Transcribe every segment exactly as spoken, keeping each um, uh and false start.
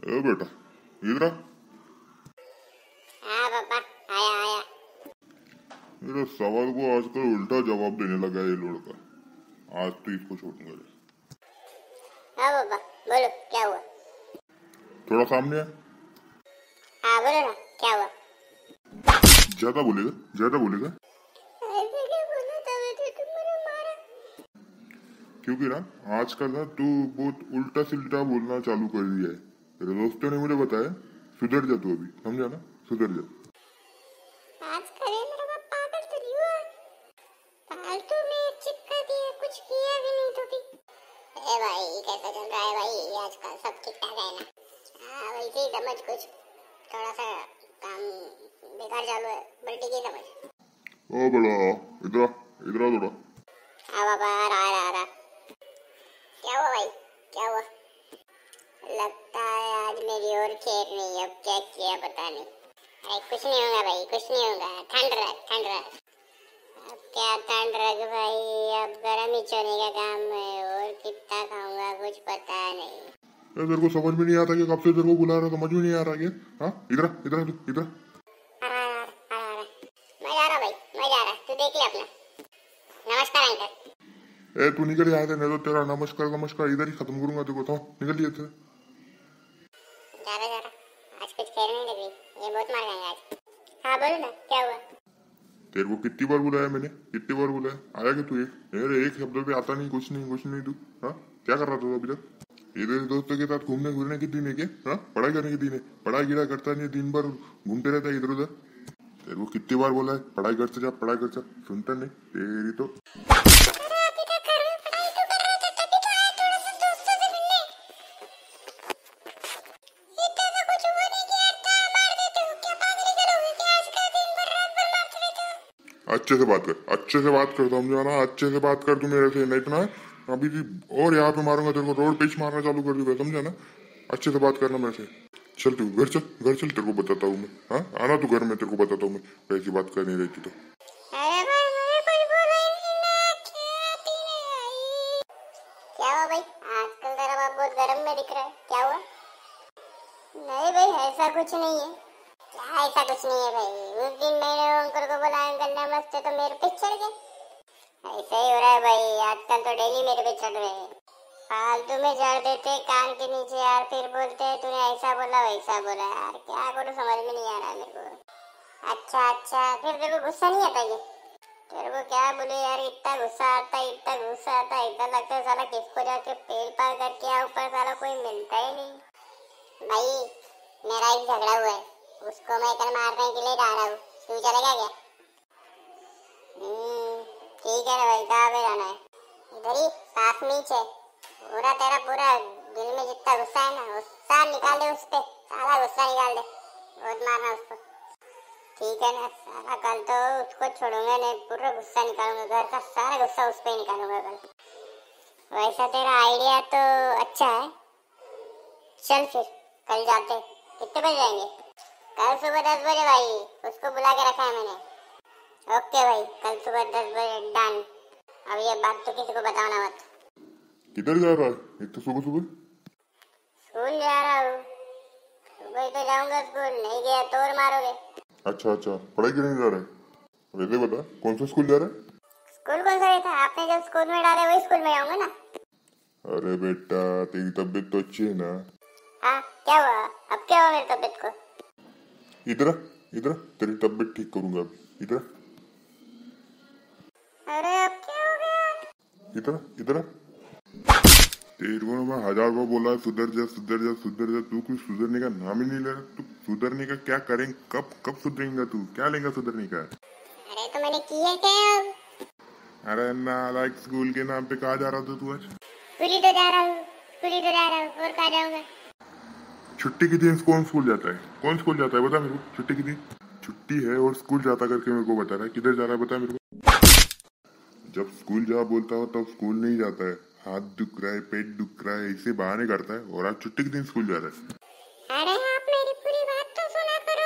ए बेटा इधर आ। हाँ पापा, आया आया। मेरे सवाल को आजकल उल्टा जवाब देने लगा है ये लड़का। आज तो इसको छोड़ूंगा। हाँ पापा, बोलो क्या हुआ। थोड़ा सामने है। हाँ बोलो ना, क्या हुआ। ज्यादा बोलेगा ज्यादा बोलेगा ऐसे क्या बोला था बेटे, तुमने मारा। क्योंकि ना आजकल ना तू बहुत उल्टा सिल्टा बोलना चालू कर दिया है। तेरे दोस्तों ने मुझे बताया सुधर जा तू, अभी समझा ना, सुधर जा। आजकल ये मेरा बाप पागल तो नहीं हुआ, फालतू में चिपका दिया, कुछ किया भी नहीं तो भी। ए भाई कैसा चल रहा है भाई, आजकल सब ठीक ठाक है ना। हाँ वैसे ही समझ, कुछ थोड़ा सा काम बेकार चालू है, बल्टी की समझ। ओ बड़ा इधर इधर थोड़ा। हाँ बाबा, आ रहा आ रहा आ रहा। क्या हुआ भाई, क्या हुआ। लगता है आज मेरी और खेर नहीं, अब क्या किया पता नहीं। अरे कुछ नहीं होगा भाई, कुछ नहीं होगा, ठंड रह ठंड रह। अब क्या ठंड रख भाई, अब गर्म ही चोने का काम है, और कितना खाऊंगा कुछ पता नहीं। ए, तेरे को समझ में नहीं आता कि कब से तेरे को बुला रहा, समझ में नहीं आ रहा क्या? हाँ इधर इधर तू इधर। आ रहा आ रहा आ रहा, मैं जा रहा भाई, मैं जा रहा, तू देख ले अपना। नमस्कार अंकल। ए तू निकल यहाँ से, नहीं तो तेरा नमस्कार नमस्कार इधर ही खत्म करूंगा तेरे को। तो निकल थे। जा रहा जा रहा, आज कुछ खेल नहीं लगी, ये बहुत मार खाएंगे आज। हाँ बोलो ना, क्या हुआ। तेरे को कितनी बार बुलाया मैंने, कितनी बार बुलाया, आया कि तू? एक मेरे एक शब्द पे आता नहीं, कुछ नहीं कुछ नहीं। तू हाँ क्या कर रहा था अभी तक? इधर दोस्तों के साथ घूमने घूमने की दिन है क्या? हाँ पढ़ाई करने की दिन है, पढ़ाई गिरा करता नहीं, दिन भर घूमते रहता है इधर उधर। तेरे को कितनी बार बोला है पढ़ाई करते जा पढ़ाई कर जा, सुनता नहीं तेरी तो। अच्छे से बात कर, अच्छे से बात कर, समझा ना, अच्छे से बात कर तू मेरे से, नहीं तो ना अभी और यहाँ पे मारूंगा तेरे को, रोड पेच मारना चालू कर दूंगा, समझा ना। अच्छे से बात करना मेरे से। चल तू घर चल, घर चल, तेरे को बताता हूँ मैं। हाँ आना तू घर में, तेरे को बताता हूँ मैं कैसी बात करनी रहती तो। अरे भाई मुझे कुछ बोला ही नहीं ना, क्या पीने आई। क्या हुआ भाई, आजकल तेरा बाप बहुत गर्म में दिख रहा है, क्या हुआ। नहीं भाई ऐसा कुछ नहीं है। क्या ऐसा कुछ नहीं है भाई, उस दिन मैंने अंकल को बोला अंकल नमस्ते तो मेरे पे चढ़ गए। ऐसा ही हो रहा है भाई, आजकल तो डेली मेरे पे चढ़ रहे हैं। फालतू में चढ़ देते कान के नीचे यार, फिर बोलते हैं तूने ऐसा बोला वैसा बोला। यार क्या करूं, समझ में नहीं आ रहा मेरे को। अच्छा अच्छा, फिर तेरे को गुस्सा नहीं आता ये? तेरे को क्या बोले यार, इतना गुस्सा आता है, इतना गुस्सा आता है, इतना लगता है साला किसको जाके पेड़ पार करके आ, ऊपर साला कोई मिलता ही नहीं। भाई मेरा एक झगड़ा हुआ है, उसको मैं कल मारने के लिए जा रहा हूँ, तू चलेगा क्या? ठीक है ना भाई, कहाँ पे जाना है? इधर ही साफ नीचे, पूरा तेरा पूरा दिल में जितना गुस्सा है ना गुस्सा निकाल दे उस पे, सारा गुस्सा निकाल दे, बहुत मारना उसको। ठीक है ना, सारा कल तो उसको छोड़ूंगा नहीं, पूरा गुस्सा निकालूंगा, घर का सारा गुस्सा उस पे निकालूंगा कल। वैसा तेरा आइडिया तो अच्छा है, चल फिर कल जाते। कितने बजे जाएंगे? कल सुबह दस बजे भाई, उसको बुला के रखा है मैंने। ओके भाई, कल सुबह दस बजे डन। अब ये बात तो किसी को बताना मत। किधर जा रहा है एक तो सुबह सुबह? स्कूल जा रहा हूँ, सुबह तो जाऊंगा स्कूल, नहीं गया तो और मारोगे। अच्छा अच्छा, पढ़ाई करने जा रहा है? वैसे बता कौन सा स्कूल जा रहा है? स्कूल कौन सा रहता है, आपने जब स्कूल में डाले वही स्कूल में जाऊंगा ना। अरे बेटा तेरी तबीयत तो अच्छी है ना? हाँ क्या हुआ, अब क्या हुआ मेरी तबीयत को? इधर इधर तेरी तबीयत ठीक करूंगा अभी, इधर। अरे अब क्या हो गया? इधर इधर तेरे को मैं हजार बार बोला सुधर जा सुधर जा सुधर जा, तू कुछ सुधरने का नाम ही नहीं ले रहा। तू सुधरने का क्या करेंगे, कब कब सुधरेगा तू, क्या लेगा सुधरने का? अरे तो मैंने किया क्या अब? अरे नालायक, स्कूल के नाम पे कहाँ जा रहा था तू आज? स्कूल तो जा रहा हूँ, स्कूल तो जा रहा हूँ, और कहाँ जाऊंगा? छुट्टी के दिन कौन स्कूल जाता है, कौन स्कूल जाता है बता मेरे को। छुट्टी के दिन छुट्टी है और स्कूल जाता करके मेरे को बता रहा है, किधर जा रहा है बता मेरे को। जब स्कूल जा बोलता हो तब स्कूल नहीं जाता है, हाथ दुख रहा है पेट दुख रहा है ऐसे बहाने करता है, और आज छुट्टी के दिन स्कूल जा रहा है। अरे आप मेरी पूरी बात तो सुना करो,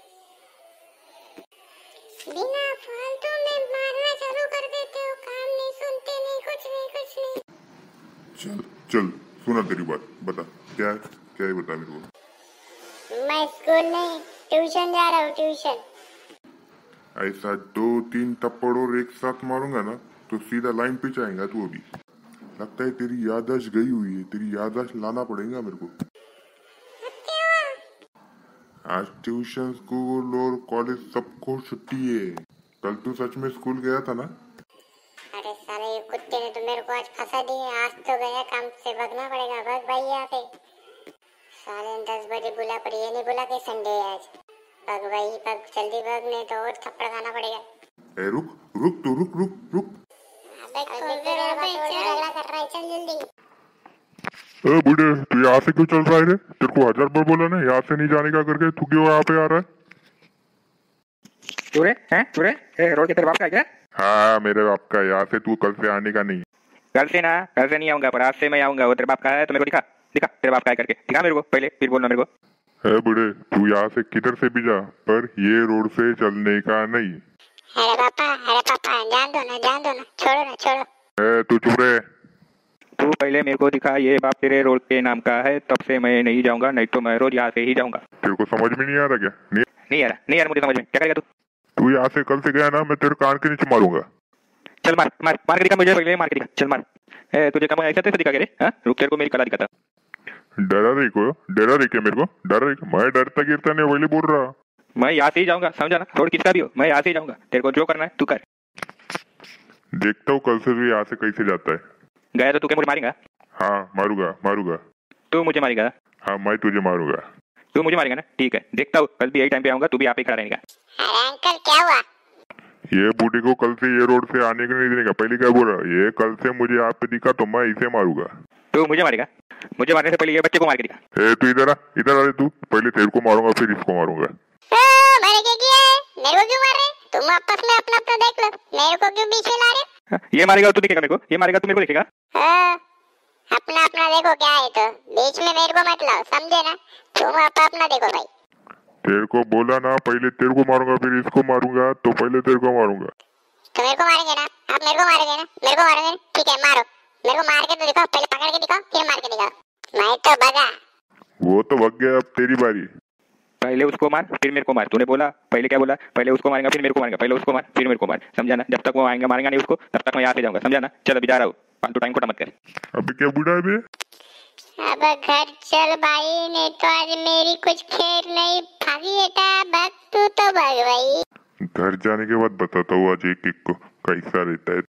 बिना फालतू में मारना चालू कर देते हो, काम नहीं सुनते, नहीं कुछ नहीं कुछ नहीं। चल चल सुना तेरी बात, बता क्या है, क्या है बता मेरे को। मैं स्कूल नहीं ट्यूशन जा रहा हूँ, ट्यूशन। ऐसा दो तीन थप्पड़ और एक साथ मारूंगा ना तो सीधा लाइन पे जाएगा तू। अभी लगता है तेरी याददाश्त गई हुई है, तेरी याददाश्त लाना पड़ेगा मेरे को। आज ट्यूशन, स्कूल और कॉलेज सबको छुट्टी है। कल तू सच में स्कूल गया था ना? अरे साले ये कुत्ते ने तो मेरे को आज फंसा दिया। आज तो गया, काम से भागना पड़ेगा। भाग भाई यहाँ पे। साले दस बजे बुला पड़ी, ये नहीं बोला कि संडे है आज। भाग भाई भाग, जल्दी भाग, नहीं तो और थप्पड़ खाना पड़ेगा। ए रुक रुक तू, रुक रुक रुक। अबे खोल दे रे, झगड़ा कर रहा है, चल जल्दी। ए बूढ़े, तू यहाँ से क्यों चल रहा है रे? तेरे को हजार बार बोला ना यहाँ से नहीं जाने का करके, तू क्यों यहाँ पे आ रहा है? तू रे हैं तू रे ए, रोड के तेरे बाप का है क्या? हाँ मेरे बाप का। यहाँ से तू कल से आने का नहीं। कल से ना, कल से नहीं आऊंगा, पर आज से मैं आऊंगा। वो तेरे बाप का है तो मेरे को दिखा, दिखा तेरे बाप का है करके दिखा मेरे को पहले, फिर बोलना मेरे को। ए बूढ़े, तू यहाँ से किधर से भी जा, पर ये रोड से चलने का नहीं। अरे पापा, अरे पापा, जान दो ना, जान दो ना, छोड़ो ना, छोड़ो। ए तू चुप रहे। तू पहले मेरे को दिखा ये बाप तेरे रोड के नाम का है, तब से मैं नहीं जाऊंगा, नहीं तो मैं रोज यहाँ से ही जाऊंगा। तेरे को समझ में नहीं आ रहा क्या? नहीं, नहीं आ रहा, नहीं आ रहा मुझे समझ में। क्या करेगा तू? तू यहाँ से कल से गया ना, मैं तेरे कान के नीचे मारूंगा। चल मार मार मार के दिखा मुझे, पहले मार के दिखा, चल मार। ए, तुझे कम ऐसा तैसे दिखा के रे? हाँ रुक, तेरे को मेरी कला दिखाता। डरा रही को, डरा रही क्या मेरे को? डरा रही? मैं डरता गिरता नहीं, वही बोल रहा। मैं यहाँ से ही जाऊंगा, समझा ना? रोड किसका भी हो, मैं यहाँ से ही जाऊंगा। तेरे को जो करना है तू कर। देखता हूँ कल से तू यहाँ से कैसे जाता है। गया तो तू क्या मुझे मारेगा? हाँ मारूंगा मारूंगा। तू मुझे मारेगा? हाँ मैं तुझे मारूंगा। तू मुझे मारेगा ना? ठीक है, देखता हूँ, कल भी यही टाइम पे आऊंगा, तू भी यहाँ पे खड़ा रहेगा। अरे अंकल क्या हुआ? ये बूढ़ी को कल से ये रोड से आने को नहीं देने का। पहले क्या बोल रहा? ये कल से मुझे यहाँ पे दिखा तो मैं इसे मारूंगा। तू मुझे मारेगा? मुझे मारने से पहले ये बच्चे को मार के दिखा। ए तू इधर आ, इधर आ रे तू। पहले तेरे को मारूंगा फिर इसको मारूंगा। मैंने क्या किया है? मेरे को क्यों मार रहे? तुम आपस में अपना अपना देख लो, मेरे को क्यों बीच में ला रहे? ये मारेगा तू दिखेगा मेरे को, ये मारेगा तू मेरे को देखेगा। अपना अपना देखो क्या है, तो बीच में मेरे को मत लाओ, समझे ना? तुम अपना अपना देखो भाई। तेरे को बोला ना पहले तेरे को मारूंगा फिर इसको मारूंगा, तो पहले तेरे को मारूंगा। तो मेरे को मारेंगे ना? आप मेरे को मारेंगे ना? मेरे को मारेंगे ना? ठीक है मारो, मेरे को मार के तो दिखाओ, पहले पकड़ के दिखाओ, फिर मार के दिखाओ। मैं तो भगा। वो तो भग गया, अब तेरी बारी। पहले उसको मार फिर मेरे को मार। तूने बोला पहले क्या बोला? पहले उसको मारेगा फिर मेरे को मारेगा, पहले उसको मार फिर मेरे को मार, समझा ना? जब तक वो आएंगे मारेंगा नहीं उसको, तब तक मैं यहाँ से जाऊंगा, समझा ना? चल अभी जा रहा हूँ, फालतू टाइम खोटा मत कर। अभी क्या बूढ़ा है बे? अब घर चल भाई, नहीं तो आज मेरी कुछ खैर नहीं। भागी बेटा, भाग तू तो भाग भाई। घर जाने के बाद बताता हूँ आज एक एक को कैसा रहता है।